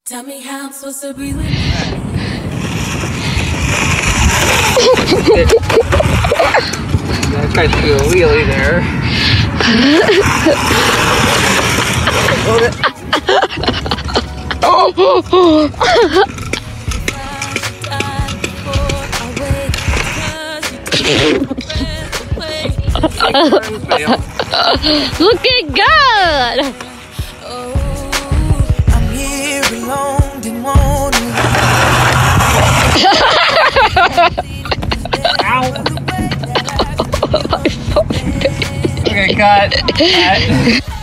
Tell me how I'm supposed to breathe with That tried to do a wheelie there. Looking good! I'm here alone, didn't want Okay, cut.